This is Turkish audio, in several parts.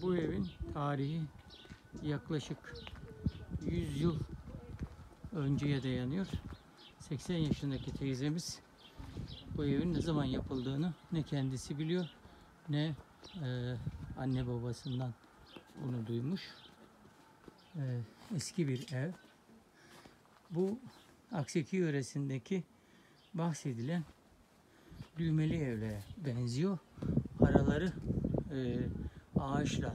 Bu evin tarihi yaklaşık 100 yıl önceye dayanıyor. 80 yaşındaki teyzemiz bu evin ne zaman yapıldığını ne kendisi biliyor ne anne babasından bunu duymuş. Eski bir ev. Bu Akseki yöresindeki bahsedilen düğmeli evlere benziyor. Araları ağaçla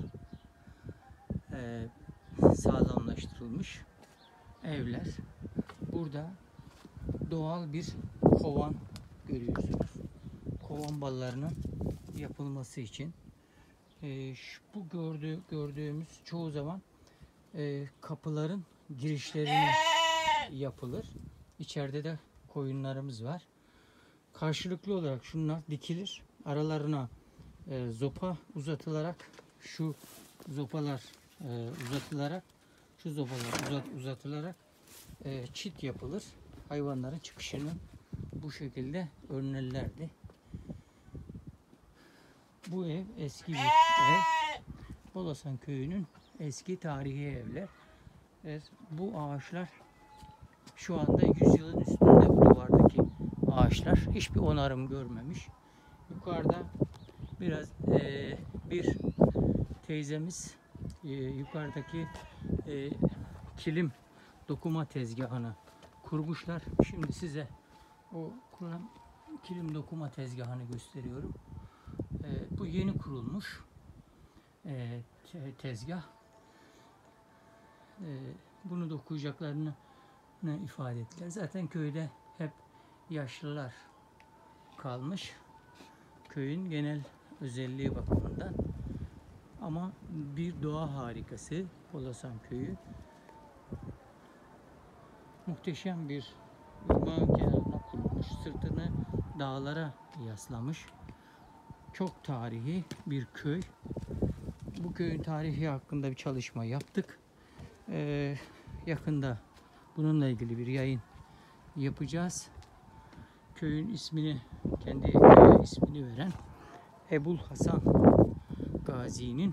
sağlamlaştırılmış evler. Burada doğal bir kovan görüyorsunuz. Kovan ballarının yapılması için bu gördüğümüz çoğu zaman kapıların girişlerine yapılır. İçeride de koyunlarımız var. Karşılıklı olarak şunlar dikilir. Aralarına zopa uzatılarak şu zopalar uzatılarak çit yapılır. Hayvanların çıkışını bu şekilde önlerlerdi. Bu ev eski bir ev. Bolasan köyünün eski tarihi evler. Bu ağaçlar şu anda 100 yılın üstünde, bu duvardaki ağaçlar hiçbir onarım görmemiş. Yukarıda biraz bir teyzemiz yukarıdaki kilim dokuma tezgahını kurmuşlar. Şimdi size o kilim dokuma tezgahını gösteriyorum. Bu yeni kurulmuş tezgah. Bunu dokuyacaklarını ifade ettiler. Zaten köyde hep yaşlılar kalmış. Köyün genel özelliği bakımından. Ama bir doğa harikası Bolasan köyü. Muhteşem bir ırmağın kenarına kurulmuş. Sırtını dağlara yaslamış. Çok tarihi bir köy. Bu köyün tarihi hakkında bir çalışma yaptık. Yakında bununla ilgili bir yayın yapacağız. Köyün ismini, kendi köye ismini veren Ebul Hasan Gazi'nin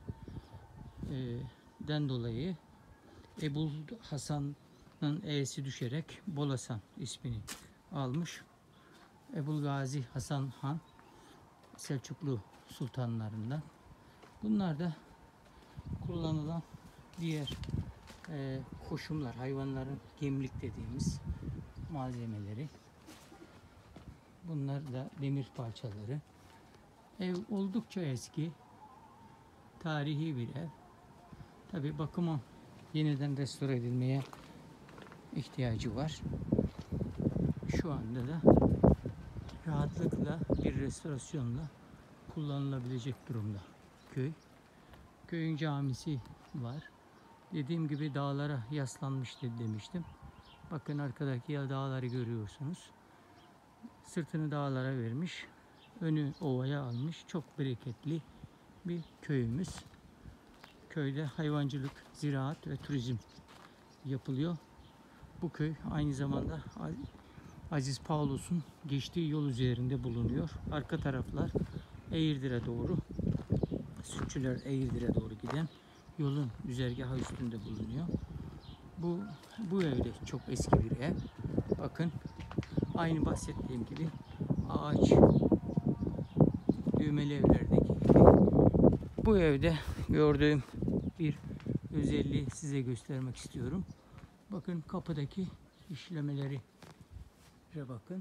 den dolayı Ebul Hasan'ın e'si düşerek Bolasan ismini almış. Ebul Gazi Hasan Han Selçuklu sultanlarından. Bunlar da kullanılan diğer koşumlar, hayvanların gemlik dediğimiz malzemeleri. Bunlar da demir parçaları. Ev oldukça eski, tarihi bir ev. Tabi bakıma yeniden restore edilmeye ihtiyacı var. Şu anda da rahatlıkla bir restorasyonla kullanılabilecek durumda köy. Köyün camisi var. Dediğim gibi dağlara yaslanmıştı demiştim. Bakın arkadaki dağları görüyorsunuz. Sırtını dağlara vermiş. Önü ovaya almış. Çok bereketli bir köyümüz. Köyde hayvancılık, ziraat ve turizm yapılıyor. Bu köy aynı zamanda Aziz Paulus'un geçtiği yol üzerinde bulunuyor. Arka taraflar Eğirdir'e doğru, Sütçüler Eğirdir'e doğru giden yolun güzergahı üstünde bulunuyor. Bu evde çok eski bir ev. Bakın aynı bahsettiğim gibi ağaç düğmeli evlerdeki gibi. Bu evde gördüğüm bir özelliği size göstermek istiyorum. Bakın kapıdaki işlemeleri bakın.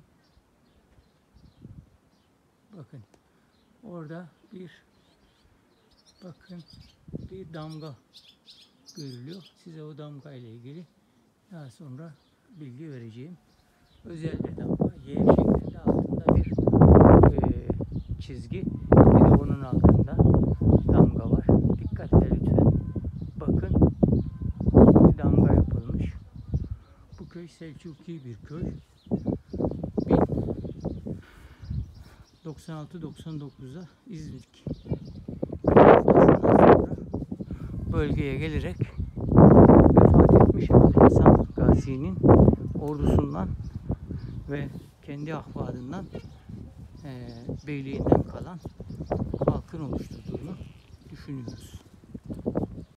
Bakın orada bir damga görülüyor. Size o damga ile ilgili daha sonra bilgi vereceğim. Özel bir damga. Y şeklinde, altında bir çizgi. Bir de onun altında damga var. Dikkatle lütfen. Bakın bir damga yapılmış. Bu köy Selçuki bir köy. 96-99'da İznik bölgeye gelerek vefat etmiş Hasan Gazi'nin ordusundan ve kendi ahvadından beyliğinden kalan halkın oluşturduğunu düşünüyoruz.